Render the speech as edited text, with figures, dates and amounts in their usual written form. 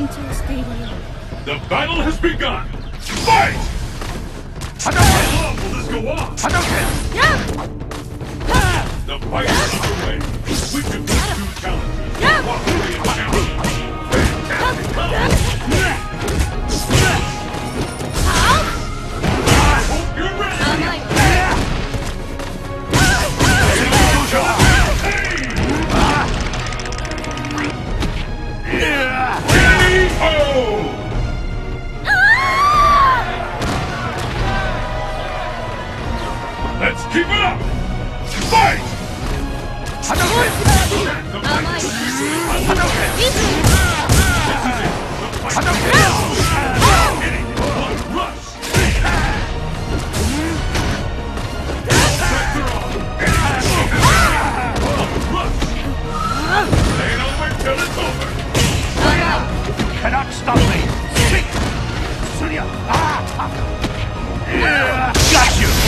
Returning to stadium. The battle has begun! Fight! How long will this go on? The fight is underway. We can win two challenges. Walk away and challenge. Fantastic! I hope you're ready! Let's keep it up! Fight! Cannot stop me! Got you!